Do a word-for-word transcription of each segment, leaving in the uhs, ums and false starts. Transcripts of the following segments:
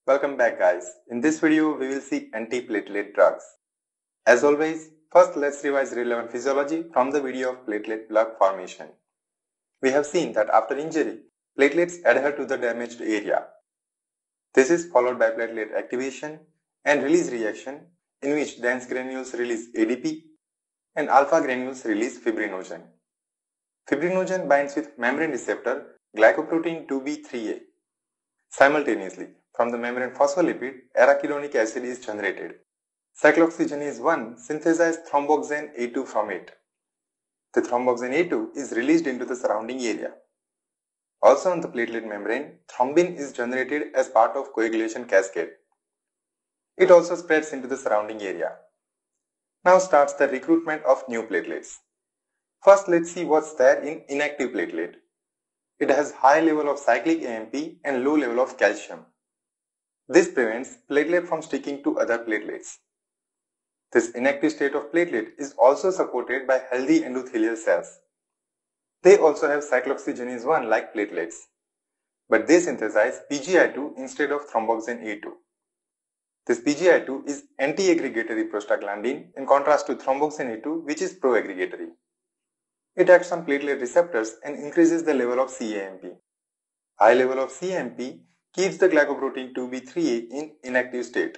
Welcome back guys. In this video we will see antiplatelet drugs. As always, first let's revise relevant physiology from the video of platelet plug formation. We have seen that after injury, platelets adhere to the damaged area. This is followed by platelet activation and release reaction in which dense granules release A D P and alpha granules release fibrinogen. Fibrinogen binds with membrane receptor glycoprotein two B three A. Simultaneously, from the membrane phospholipid, arachidonic acid is generated. Cyclooxygenase one synthesizes thromboxane A two from it. The thromboxane A two is released into the surrounding area. Also on the platelet membrane, thrombin is generated as part of coagulation cascade. It also spreads into the surrounding area. Now starts the recruitment of new platelets. First, let's see what's there in inactive platelet. It has high level of cyclic A M P and low level of calcium. This prevents platelet from sticking to other platelets. This inactive state of platelet is also supported by healthy endothelial cells. They also have cyclooxygenase one like platelets, but they synthesize P G I two instead of thromboxane A two. This P G I two is anti-aggregatory prostaglandin in contrast to thromboxane A two, which is pro-aggregatory. It acts on platelet receptors and increases the level of C A M P. High level of C A M P keeps the glycoprotein two B three A in inactive state.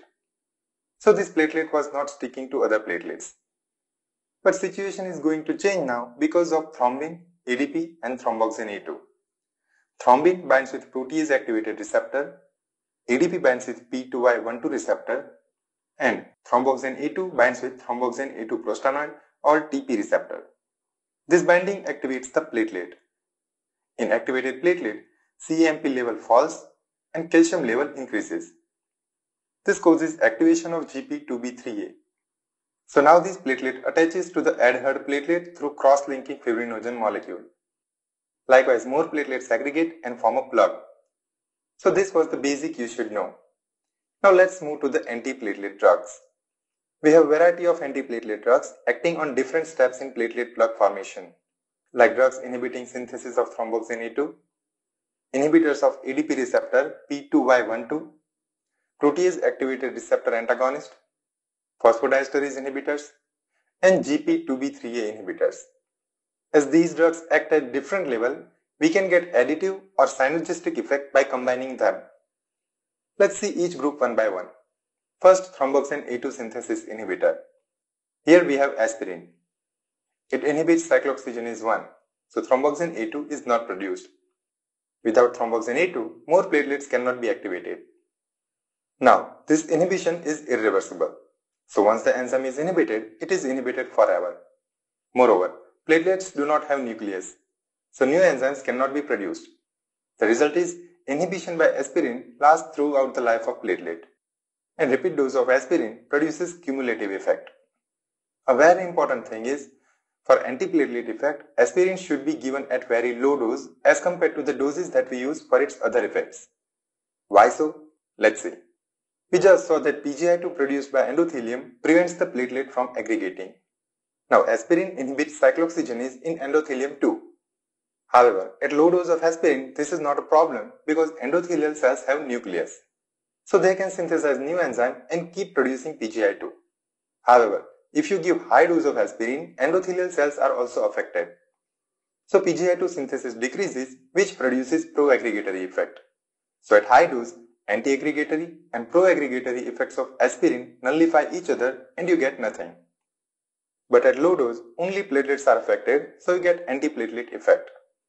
So this platelet was not sticking to other platelets. But situation is going to change now because of thrombin, A D P and thromboxane A two. Thrombin binds with protease activated receptor, A D P binds with P two Y twelve receptor, and thromboxane A two binds with thromboxane A two prostanoid or T P receptor. This binding activates the platelet. In activated platelet, C A M P level falls and calcium level increases. This causes activation of G P two B three A. So now this platelet attaches to the adhered platelet through cross-linking fibrinogen molecule. Likewise, more platelets aggregate and form a plug. So this was the basic you should know. Now let's move to the antiplatelet drugs. We have a variety of antiplatelet drugs acting on different steps in platelet plug formation, like drugs inhibiting synthesis of thromboxane A two, inhibitors of A D P receptor P two Y twelve, protease activated receptor antagonist, phosphodiesterase inhibitors, and G P two B three A inhibitors. As these drugs act at different level, we can get additive or synergistic effect by combining them. Let's see each group one by one. First, thromboxane A two synthesis inhibitor. Here we have aspirin. It inhibits cyclooxygenase one, so thromboxane A two is not produced. Without thromboxane A two, more platelets cannot be activated. Now, this inhibition is irreversible. So once the enzyme is inhibited, it is inhibited forever. Moreover, platelets do not have nucleus, so new enzymes cannot be produced. The result is inhibition by aspirin lasts throughout the life of platelet, and repeat dose of aspirin produces cumulative effect. A very important thing is, for antiplatelet effect, aspirin should be given at very low dose as compared to the doses that we use for its other effects. Why so? Let's see. We just saw that P G I two produced by endothelium prevents the platelet from aggregating. Now aspirin inhibits cyclooxygenase in endothelium too. However, at low dose of aspirin, this is not a problem because endothelial cells have nucleus. So they can synthesize new enzyme and keep producing P G I two. However, if you give high dose of aspirin, endothelial cells are also affected. So P G I two synthesis decreases, which produces pro-aggregatory effect. So at high dose, anti-aggregatory and pro-aggregatory effects of aspirin nullify each other and you get nothing. But at low dose, only platelets are affected, so you get antiplatelet effect.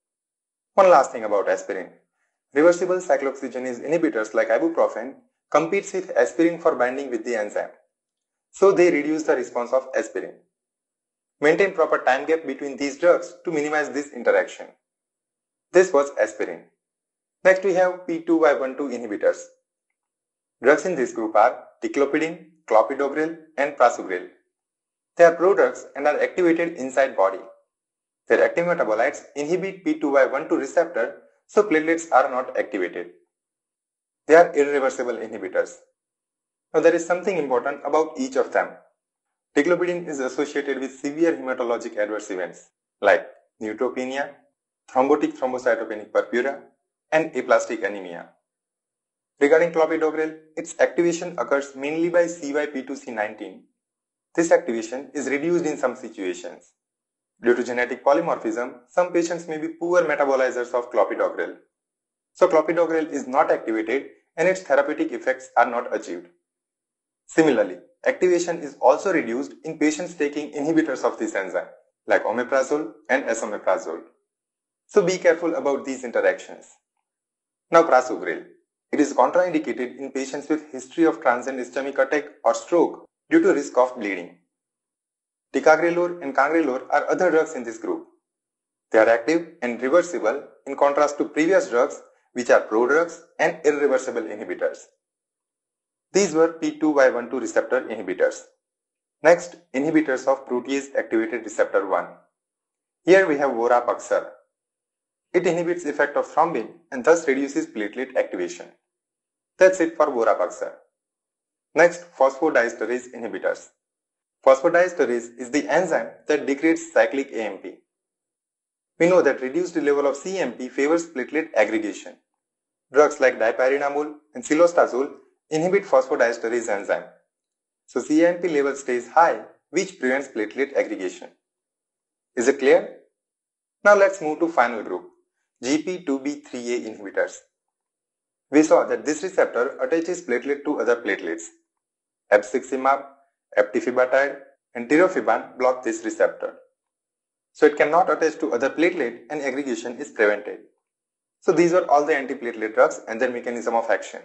One last thing about aspirin. Reversible cyclooxygenase inhibitors like ibuprofen competes with aspirin for binding with the enzyme. So they reduce the response of aspirin. Maintain proper time gap between these drugs to minimize this interaction. This was aspirin. Next we have P two Y twelve inhibitors. Drugs in this group are Ticlopidine, Clopidogrel and Prasugrel. They are prodrugs and are activated inside body. Their active metabolites inhibit P two Y twelve receptor, so platelets are not activated. They are irreversible inhibitors. Now there is something important about each of them. Ticlopidine is associated with severe hematologic adverse events like neutropenia, thrombotic thrombocytopenic purpura, and aplastic anemia. Regarding clopidogrel, its activation occurs mainly by C Y P two C nineteen. This activation is reduced in some situations. Due to genetic polymorphism, some patients may be poor metabolizers of clopidogrel. So clopidogrel is not activated and its therapeutic effects are not achieved. Similarly, activation is also reduced in patients taking inhibitors of this enzyme, like omeprazole and esomeprazole. So be careful about these interactions. Now Prasugrel. It is contraindicated in patients with history of transient ischemic attack or stroke due to risk of bleeding. Ticagrelor and cangrelor are other drugs in this group. They are active and reversible in contrast to previous drugs which are prodrugs and irreversible inhibitors. These were P two Y twelve receptor inhibitors. Next, inhibitors of protease activated receptor one. Here we have vorapaxar. It inhibits effect of thrombin and thus reduces platelet activation. That's it for vorapaxar. Next, phosphodiesterase inhibitors. Phosphodiesterase is the enzyme that degrades cyclic A M P. We know that reduced level of C M P favors platelet aggregation. Drugs like Dipyridamole and Cilostazol inhibit phosphodiesterase enzyme. So C M P level stays high, which prevents platelet aggregation. Is it clear? Now let's move to final group, G P two B three A inhibitors. We saw that this receptor attaches platelet to other platelets. Abciximab, eptifibatide and tirofiban block this receptor. So it cannot attach to other platelet and aggregation is prevented. So these are all the antiplatelet drugs and their mechanism of action.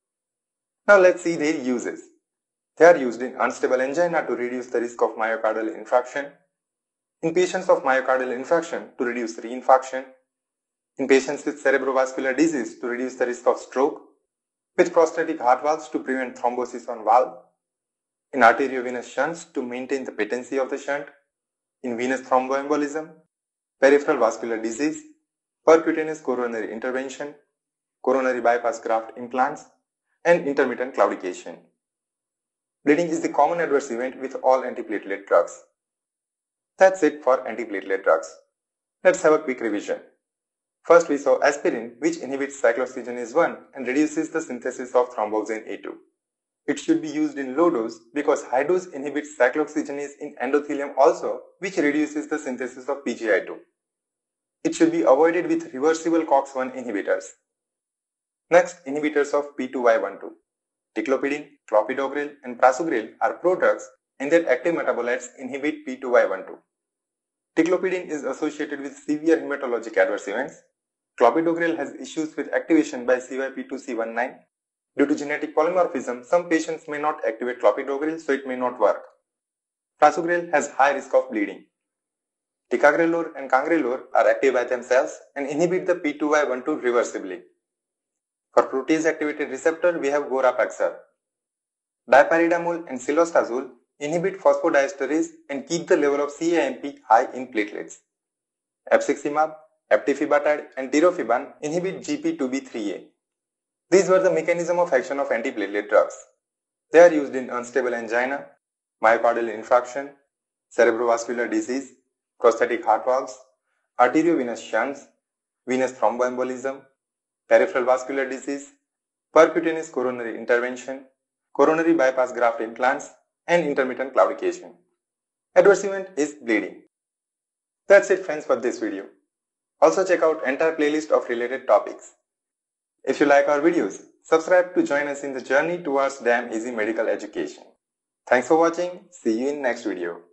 Now let's see their uses. They are used in unstable angina to reduce the risk of myocardial infarction, in patients of myocardial infarction to reduce reinfarction, in patients with cerebrovascular disease to reduce the risk of stroke, with prosthetic heart valves to prevent thrombosis on valve, in arteriovenous shunts to maintain the patency of the shunt, in venous thromboembolism, peripheral vascular disease, percutaneous coronary intervention, coronary bypass graft implants, and intermittent claudication. Bleeding is the common adverse event with all antiplatelet drugs. That's it for antiplatelet drugs. Let's have a quick revision. First we saw aspirin, which inhibits cyclooxygenase one and reduces the synthesis of thromboxane A two. It should be used in low dose because high dose inhibits cyclooxygenase in endothelium also, which reduces the synthesis of P G I two. It should be avoided with reversible COX one inhibitors. Next, inhibitors of P two Y twelve. Ticlopidine, Clopidogrel and Prasugrel are prodrugs and their active metabolites inhibit P two Y twelve. Ticlopidine is associated with severe hematologic adverse events. Clopidogrel has issues with activation by C Y P two C nineteen. Due to genetic polymorphism, some patients may not activate clopidogrel, so it may not work. Prasugrel has high risk of bleeding. Ticagrelor and cangrelor are active by themselves and inhibit the P two Y twelve reversibly. For protease activated receptor, we have vorapaxar. Dipyridamole and Cilostazol inhibit phosphodiesterase and keep the level of C A M P high in platelets. Abciximab, eptifibatide and tirofiban inhibit G P two B three A. These were the mechanism of action of antiplatelet drugs. They are used in unstable angina, myocardial infarction, cerebrovascular disease, prosthetic heart valves, arteriovenous shunts, venous thromboembolism, peripheral vascular disease, percutaneous coronary intervention, coronary bypass graft implants, and intermittent claudication. Adverse event is bleeding. That's it friends for this video. Also check out entire playlist of related topics. If you like our videos, subscribe to join us in the journey towards damn easy medical education. Thanks for watching. See you in next video.